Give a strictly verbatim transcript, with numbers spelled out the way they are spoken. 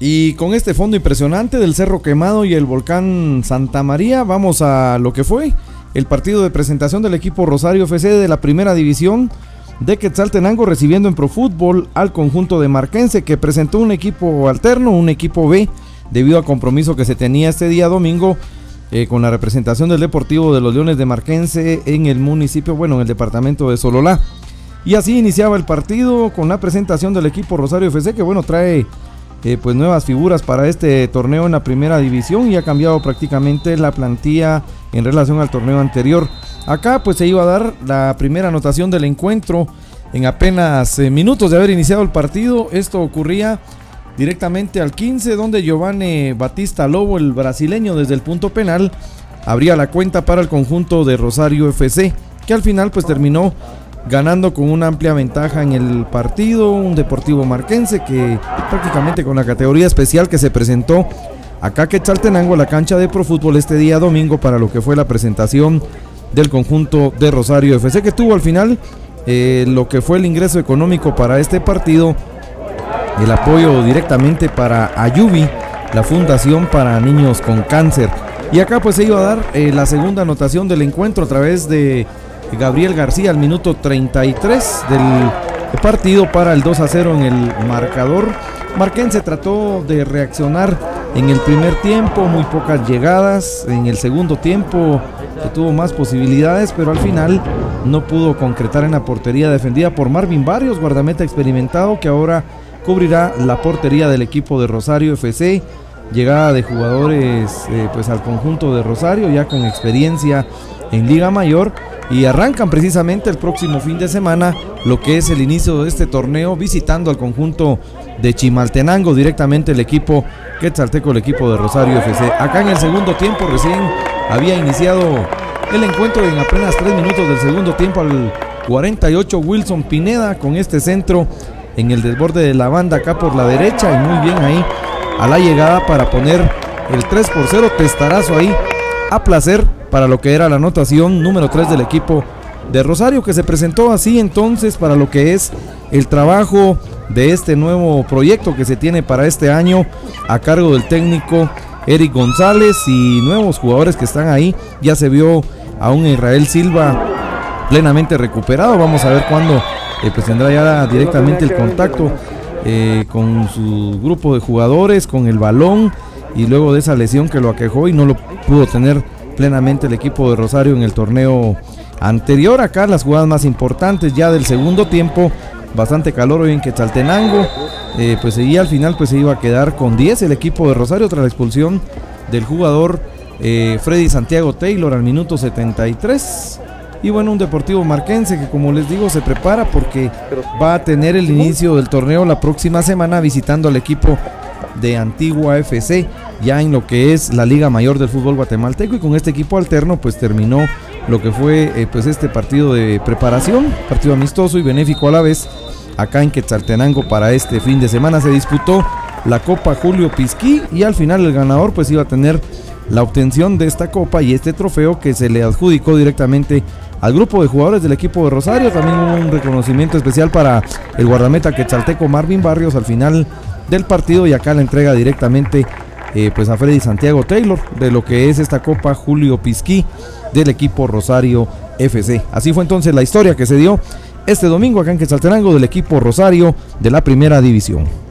Y con este fondo impresionante del Cerro Quemado y el volcán Santa María, vamos a lo que fue el partido de presentación del equipo Rosario F C de la primera división de Quetzaltenango, recibiendo en Profútbol al conjunto de Marquense, que presentó un equipo alterno, un equipo B, debido al compromiso que se tenía este día domingo eh, con la representación del Deportivo de los Leones de Marquense en el municipio, bueno, en el departamento de Sololá. Y así iniciaba el partido con la presentación del equipo Rosario F C, que bueno, trae eh, pues nuevas figuras para este torneo en la primera división y ha cambiado prácticamente la plantilla en relación al torneo anterior. Acá pues se iba a dar la primera anotación del encuentro en apenas eh, minutos de haber iniciado el partido. Esto ocurría directamente al quince, donde Giovanni Batista Lobo, el brasileño, desde el punto penal abría la cuenta para el conjunto de Rosario F C, que al final pues terminó ganando con una amplia ventaja en el partido. Un Deportivo Marquense que prácticamente con la categoría especial que se presentó acá Quetzaltenango, la cancha de Profútbol, este día domingo para lo que fue la presentación del conjunto de Rosario F C, que tuvo al final eh, lo que fue el ingreso económico para este partido, el apoyo directamente para Ayubi, la fundación para niños con cáncer. Y acá pues se iba a dar eh, la segunda anotación del encuentro a través de Gabriel García al minuto treinta y tres del partido para el dos a cero en el marcador. Marquense trató de reaccionar en el primer tiempo, muy pocas llegadas. En el segundo tiempo tuvo más posibilidades, pero al final no pudo concretar en la portería defendida por Marvin Barrios, guardameta experimentado, que ahora cubrirá la portería del equipo de Rosario F C. Llegada de jugadores eh, pues al conjunto de Rosario ya con experiencia en Liga Mayor, y arrancan precisamente el próximo fin de semana lo que es el inicio de este torneo, visitando al conjunto de Chimaltenango directamente el equipo quetzalteco, el equipo de Rosario F C. Acá en el segundo tiempo recién había iniciado el encuentro en apenas tres minutos del segundo tiempo, al cuarenta y ocho, Wilson Pineda con este centro en el desborde de la banda acá por la derecha, y muy bien ahí a la llegada para poner el tres por cero, testarazo ahí a placer para lo que era la anotación número tres del equipo de Rosario, que se presentó así entonces para lo que es el trabajo de este nuevo proyecto que se tiene para este año a cargo del técnico Eric González y nuevos jugadores que están ahí. Ya se vio a un Israel Silva plenamente recuperado, vamos a ver cuándo eh, pues tendrá ya directamente el contacto eh, con su grupo de jugadores, con el balón, y luego de esa lesión que lo aquejó y no lo pudo tener plenamente el equipo de Rosario en el torneo anterior. Acá las jugadas más importantes ya del segundo tiempo, bastante calor hoy en Quetzaltenango, eh, pues seguía al final, pues se iba a quedar con diez el equipo de Rosario tras la expulsión del jugador eh, Freddy Santiago Taylor al minuto setenta y tres. Y bueno, un Deportivo Marquense que, como les digo, se prepara porque va a tener el inicio del torneo la próxima semana visitando al equipo de Antigua F C, ya en lo que es la Liga Mayor del fútbol guatemalteco, y con este equipo alterno pues terminó lo que fue eh, pues este partido de preparación, partido amistoso y benéfico a la vez acá en Quetzaltenango. Para este fin de semana se disputó la Copa Julio Pisquí y al final el ganador pues iba a tener la obtención de esta copa y este trofeo que se le adjudicó directamente al grupo de jugadores del equipo de Rosario. También hubo un reconocimiento especial para el guardameta quetzalteco Marvin Barrios al final del partido, y acá la entrega directamente eh, pues a Freddy Santiago Taylor de lo que es esta Copa Julio Pisquí del equipo Rosario F C. Así fue entonces la historia que se dio este domingo acá en Quetzaltenango del equipo Rosario de la primera división.